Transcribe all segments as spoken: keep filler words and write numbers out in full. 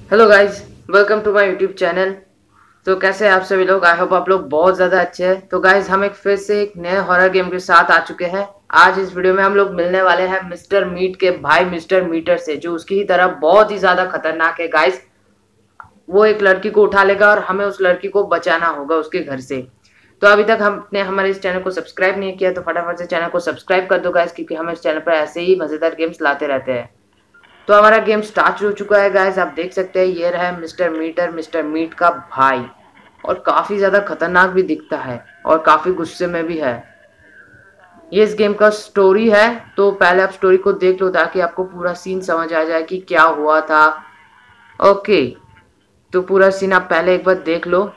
Hello guys, welcome to my YouTube channel. तो कैसे हैं आप सभी लोग? आई होप आप लोग बहुत ज़्यादा अच्छे हैं। तो गाइज हम एक फिर से एक नए हॉरर गेम के साथ आ चुके हैं। आज इस वीडियो में हम लोग मिलने वाले हैं मिस्टर मीट के भाई मिस्टर मीटर से, जो उसकी ही तरह बहुत ही ज़्यादा खतरनाक है गाइज। वो एक लड़की को उठा लेगा और हमें उस लड़की को बचाना होगा उसके घर से। तो अभी तक हमने हमारे इस चैनल को सब्सक्राइब नहीं किया तो फटाफट से चैनल को सब्सक्राइब कर दो गाइज, क्योंकि हम इस चैनल पर ऐसे ही मज़ेदार गेम्स लाते रहते हैं। तो हमारा गेम स्टार्ट हो चुका है गाइस, आप देख सकते हैं ये रहा है मिस्टर मीटर, मिस्टर मीट का भाई। और काफी ज्यादा खतरनाक भी दिखता है और काफी गुस्से में भी है। ये इस गेम का स्टोरी है, तो पहले आप स्टोरी को देख लो ताकि आपको पूरा सीन समझ आ जाए कि क्या हुआ था। ओके, तो पूरा सीन आप पहले एक बार देख लो,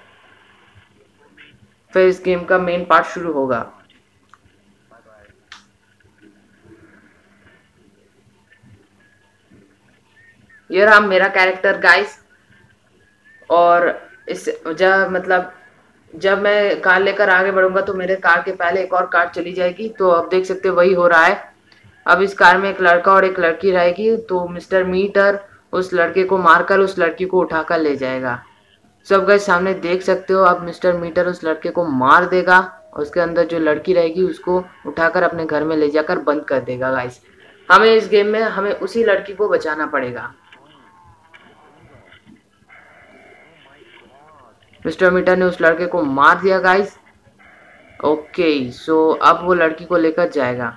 फिर इस गेम का मेन पार्ट शुरू होगा। ये रहा मेरा कैरेक्टर गाइस। और इस जब मतलब जब मैं कार लेकर आगे बढ़ूंगा तो मेरे कार के पहले एक और कार चली जाएगी। तो अब देख सकते हो वही हो रहा है। अब इस कार में एक लड़का और एक लड़की रहेगी, तो मिस्टर मीटर उस लड़के को मारकर उस लड़की को उठाकर ले जाएगा। सब गाइस सामने देख सकते हो, अब मिस्टर मीटर उस लड़के को मार देगा और उसके अंदर जो लड़की रहेगी उसको उठाकर अपने घर में ले जाकर बंद कर देगा गाइस। हमें इस गेम में हमें उसी लड़की को बचाना पड़ेगा। मिस्टर मीटर ने उस लड़के को मार दिया गाइस। ओके, सो अब वो लड़की को लेकर जाएगा।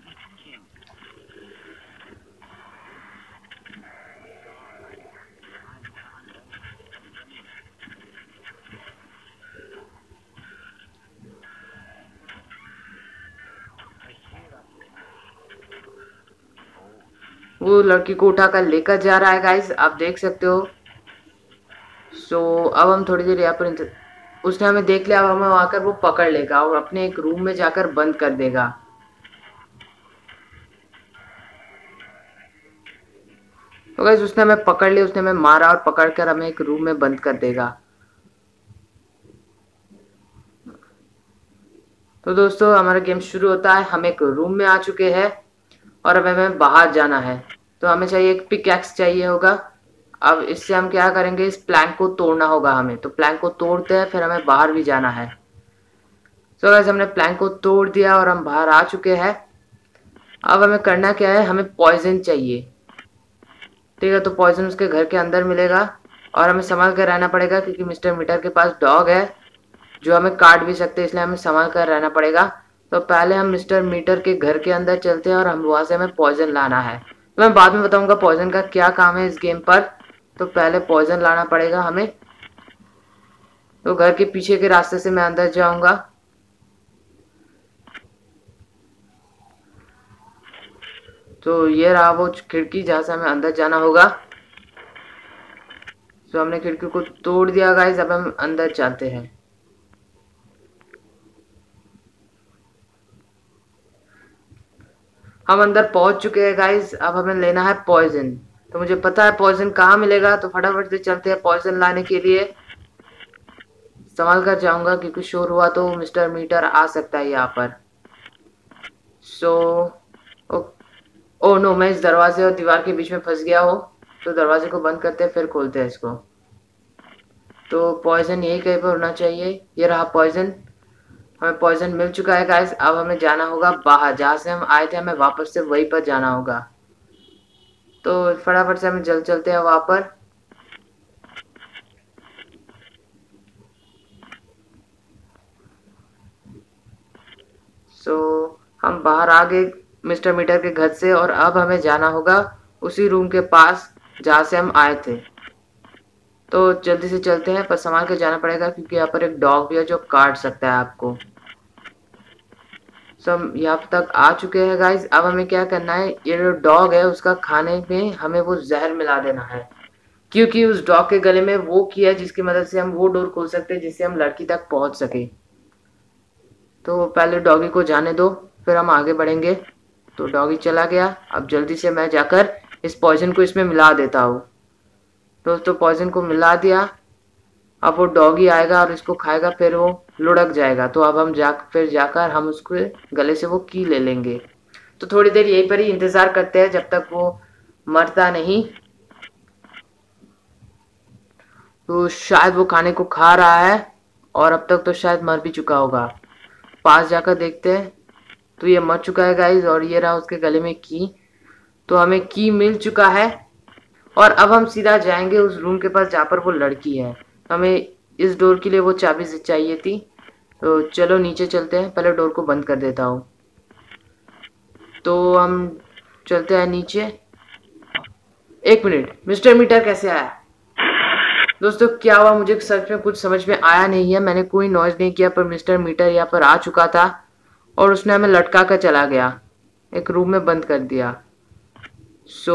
वो लड़की को उठाकर लेकर जा रहा है गाइस, आप देख सकते हो। सो अब हम थोड़ी देर यहाँ पर इंत- उसने हमें देख लिया, अब हमें आकर वो पकड़ लेगा और अपने एक रूम में जाकर बंद कर देगा। तो गाइस उसने हमें पकड़ लिया, उसने हमें मारा और पकड़कर हमें एक रूम में बंद कर देगा। तो दोस्तों हमारा गेम शुरू होता है। हम एक रूम में आ चुके हैं और अब हमें बाहर जाना है। तो हमें चाहिए एक पिकैक्स चाहिए होगा। अब इससे हम क्या करेंगे, इस प्लैंक को तोड़ना होगा हमें। तो प्लैंक को तोड़ते हैं, फिर हमें बाहर भी जाना है। तो गाइस हमने प्लैंक को तोड़ दिया और हम बाहर आ चुके हैं। अब हमें करना क्या है, हमें पॉइजन चाहिए। ठीक है, तो पॉइजन उसके घर के अंदर मिलेगा और हमें संभाल कर रहना पड़ेगा, क्योंकि मिस्टर मीटर के पास डॉग है जो हमें काट भी सकते हैं, इसलिए हमें संभाल कर रहना पड़ेगा। तो पहले हम मिस्टर मीटर के घर के अंदर चलते हैं और हम वहाँ से हमें पॉइजन लाना है। तो मैं बाद में बताऊंगा पॉइजन का क्या काम है इस गेम पर। तो पहले पॉइजन लाना पड़ेगा हमें। तो घर के पीछे के रास्ते से मैं अंदर जाऊंगा। तो ये रहा वो खिड़की जहाँ से हमें अंदर जाना होगा। तो हमने खिड़की को तोड़ दिया गाइस, अब हम अंदर चलते हैं। हम अंदर पहुंच चुके हैं गाइस, अब हमें लेना है पॉइजन। तो मुझे पता है पॉइजन कहाँ मिलेगा, तो फटाफट से चलते हैं पॉइजन लाने के लिए। संभाल कर जाऊंगा, क्योंकि शोर हुआ तो मिस्टर मीटर आ सकता है यहाँ पर। सो ओ, ओ नो, मैं इस दरवाजे और दीवार के बीच में फंस गया हूँ। तो दरवाजे को बंद करते हैं, फिर खोलते हैं इसको। तो पॉइजन यही कहीं पर होना चाहिए। ये रहा पॉइजन। हमें पॉइजन मिल चुका है गाइस, अब हमें जाना होगा बाहर, जहाँ से हम आए थे हमें वापस से वहीं पर जाना होगा। तो फटाफट से हम जल्द चलते हैं वहां पर। सो हम बाहर आ गए मिस्टर मीटर के घर से, और अब हमें जाना होगा उसी रूम के पास जहाँ से हम आए थे। तो जल्दी से चलते हैं, पर संभाल के जाना पड़ेगा, क्योंकि यहाँ पर एक डॉग भी है जो काट सकता है आपको। सो हम यहाँ तक आ चुके हैं गाइस, अब हमें क्या करना है, ये जो डॉग है उसका खाने में हमें वो जहर मिला देना है, क्योंकि उस डॉग के गले में वो की है जिसकी मदद से हम वो डोर खोल सकते हैं जिससे हम लड़की तक पहुंच सके। तो पहले डॉगी को जाने दो, फिर हम आगे बढ़ेंगे। तो डॉगी चला गया, अब जल्दी से मैं जाकर इस पॉइजन को इसमें मिला देता हूँ। दोस्तों पॉइजन को मिला दिया। अब वो डॉगी आएगा और इसको खाएगा, फिर वो लुढ़क जाएगा। तो अब हम जा फिर जाकर हम उसके गले से वो की ले लेंगे। तो थोड़ी देर यहीं पर ही इंतज़ार करते हैं जब तक वो मरता नहीं। तो शायद वो खाने को खा रहा है और अब तक तो शायद मर भी चुका होगा। पास जाकर देखते हैं। तो ये मर चुका है गाइज और ये रहा उसके गले में की। तो हमें की मिल चुका है और अब हम सीधा जाएंगे उस रूम के पास जहाँ पर वो लड़की है। हमें इस डोर के लिए वो चाबी चाहिए थी। तो चलो नीचे चलते हैं, पहले डोर को बंद कर देता हूँ। तो हम चलते हैं नीचे। एक मिनट, मिस्टर मीटर कैसे आया? दोस्तों क्या हुआ मुझे सच में कुछ समझ में आया नहीं है। मैंने कोई नॉइज नहीं किया पर मिस्टर मीटर यहाँ पर आ चुका था और उसने हमें लटका कर चला गया, एक रूम में बंद कर दिया। सो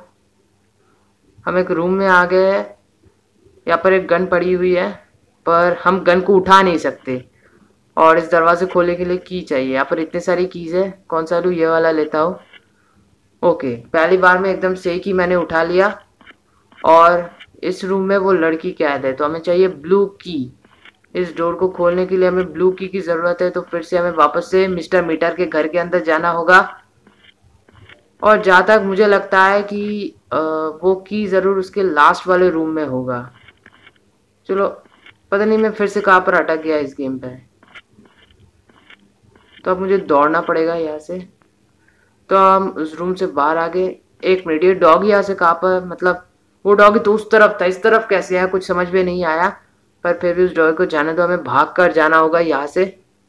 हम एक रूम में आ गए। यहाँ पर एक गन पड़ी हुई है पर हम गन को उठा नहीं सकते और इस दरवाजे खोलने के लिए की चाहिए। यहाँ पर इतनी सारी कीज है, कौन सा लूँ? ये वाला लेता हूँ। ओके, पहली बार में एकदम सही की मैंने उठा लिया। और इस रूम में वो लड़की कैद है तो हमें चाहिए ब्लू की। इस डोर को खोलने के लिए हमें ब्लू की की ज़रूरत है। तो फिर से हमें वापस से मिस्टर मीटर के घर के अंदर जाना होगा और जहाँ तक मुझे लगता है कि आ, वो की ज़रूर उसके लास्ट वाले रूम में होगा। चलो, पता नहीं मैं फिर से कहाँ पर अटक गया इस गेम पे। तो अब मुझे दौड़ना पड़ेगा यहाँ से। तो हम उस रूम से बाहर आ गए। एक मिनट, ये डॉग यहाँ से कहाँ पर, मतलब वो डॉगी तो उस तरफ था, इस तरफ कैसे है कुछ समझ में नहीं आया। पर फिर भी उस डॉगी को जाने दो, हमें भाग कर जाना होगा यहाँ से।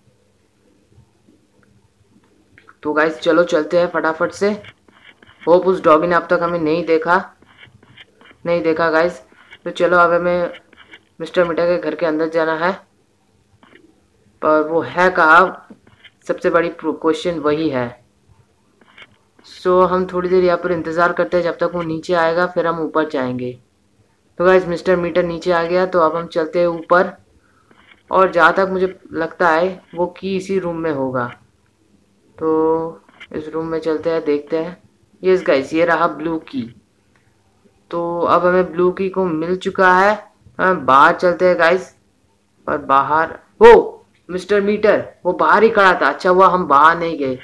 तो गाइस चलो चलते हैं फटाफट से। होप उस डॉगी ने अब तक हमें नहीं देखा नहीं देखा गाइस। तो चलो अब हमें मिस्टर मीटर के घर के अंदर जाना है पर वो है कहाँ, सबसे बड़ी क्वेश्चन वही है। सो so, हम थोड़ी देर यहाँ पर इंतज़ार करते हैं जब तक वो नीचे आएगा, फिर हम ऊपर जाएंगे। तो गाइस मिस्टर मीटर नीचे आ गया तो अब हम चलते हैं ऊपर और जहाँ तक मुझे लगता है वो की इसी रूम में होगा। तो इस रूम में चलते हैं, देखते हैं। यस गाइस, ये रहा ब्लू की। तो अब हमें ब्लू की को मिल चुका है। हम बाहर चलते हैं गाइस। पर बाहर वो मिस्टर मीटर वो बाहर ही खड़ा था। अच्छा हुआ हम बाहर नहीं गए।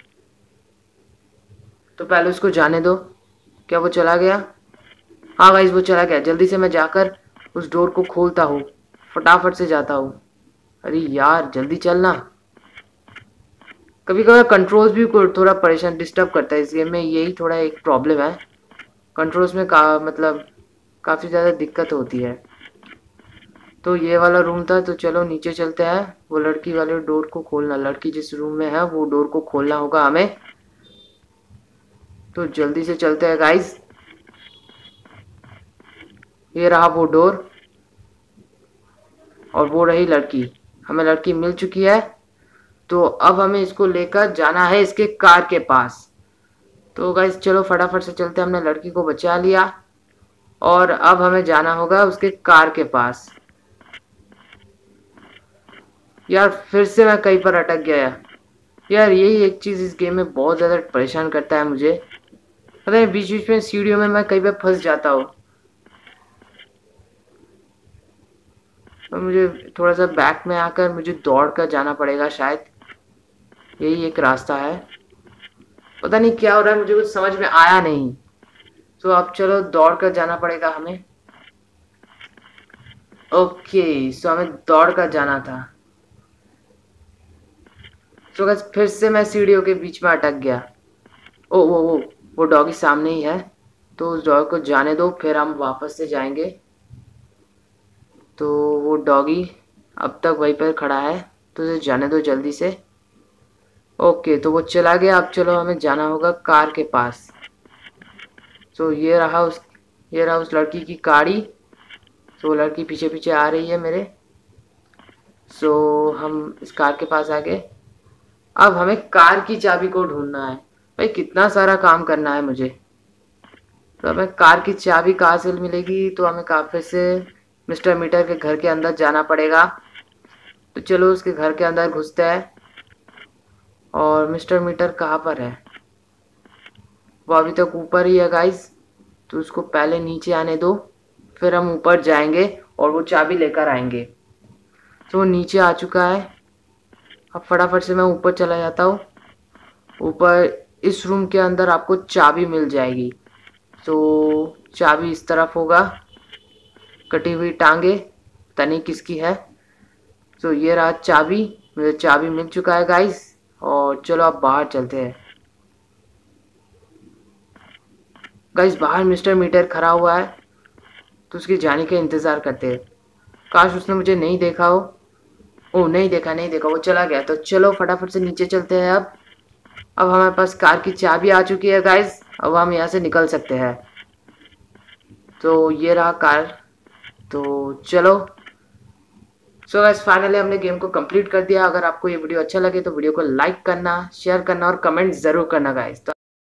तो पहले उसको जाने दो। क्या वो चला गया? हाँ गाइस वो चला गया। जल्दी से मैं जाकर उस डोर को खोलता हूँ, फटाफट से जाता हूँ। अरे यार जल्दी चलना। कभी कभी कंट्रोल्स भी थोड़ा परेशान डिस्टर्ब करता है इस गेम में, यही थोड़ा एक प्रॉब्लम है। कंट्रोल्स में का मतलब काफ़ी ज़्यादा दिक्कत होती है। तो ये वाला रूम था तो चलो नीचे चलते हैं। वो लड़की वाले डोर को खोलना, लड़की जिस रूम में है वो डोर को खोलना होगा हमें। तो जल्दी से चलते हैं गाइस। ये रहा वो डोर और वो रही लड़की। हमें लड़की मिल चुकी है। तो अब हमें इसको लेकर जाना है इसके कार के पास। तो गाइस चलो फटाफट से चलते हैं। हमने लड़की को बचा लिया और अब हमें जाना होगा उसके कार के पास। यार फिर से मैं कहीं पर अटक गया यार। यही एक चीज़ इस गेम में बहुत ज़्यादा परेशान करता है मुझे। पता है बीच बीच में सीढ़ियों में मैं कहीं पर फंस जाता हूँ। तो मुझे थोड़ा सा बैक में आकर मुझे दौड़ कर जाना पड़ेगा शायद। यही एक रास्ता है। पता नहीं क्या हो रहा है, मुझे कुछ समझ में आया नहीं। तो अब चलो दौड़ कर जाना पड़ेगा हमें। ओके, सो हमें दौड़ कर जाना था। तो बस फिर से मैं सीढ़ियों के बीच में अटक गया। ओ वो वो वो डॉगी सामने ही है। तो उस डॉग को जाने दो, फिर हम वापस से जाएंगे। तो वो डॉगी अब तक वहीं पर खड़ा है तो उसे जाने दो जल्दी से। ओके, तो वो चला गया। अब चलो हमें जाना होगा कार के पास। तो ये रहा उस ये रहा उस लड़की की गाड़ी। तो लड़की पीछे पीछे आ रही है मेरे। सो हम इस कार के पास आ गए। अब हमें कार की चाबी को ढूंढना है। भाई कितना सारा काम करना है मुझे। तो हमें कार की चाबी कहाँ से मिलेगी? तो हमें काफी से मिस्टर मीटर के घर के अंदर जाना पड़ेगा। तो चलो उसके घर के अंदर घुसते हैं। और मिस्टर मीटर कहाँ पर है? वो अभी तक ऊपर ही है गाइस। तो उसको पहले नीचे आने दो, फिर हम ऊपर जाएंगे और वो चाबी लेकर आएंगे। तो वो नीचे आ चुका है। अब फटाफट से मैं ऊपर चला जाता हूँ। ऊपर इस रूम के अंदर आपको चाबी मिल जाएगी। तो चाबी इस तरफ होगा। कटी हुई टांगे, पता नहीं किसकी है। तो ये रहा चाबी, मुझे चाबी मिल चुका है गाइस। और चलो अब बाहर चलते हैं। गाइस बाहर मिस्टर मीटर खड़ा हुआ है, तो उसके जाने का इंतज़ार करते हैं। काश उसने मुझे नहीं देखा हो। ओ नहीं देखा नहीं देखा, वो चला गया। तो चलो फटाफट से नीचे चलते हैं। अब अब हमारे पास कार की चाबी आ चुकी है गाइस, अब हम यहाँ से निकल सकते हैं। तो ये रहा कार। तो चलो। सो गाइस फाइनली हमने गेम को कंप्लीट कर दिया। अगर आपको ये वीडियो अच्छा लगे तो वीडियो को लाइक करना, शेयर करना और कमेंट ज़रूर करना गाइस।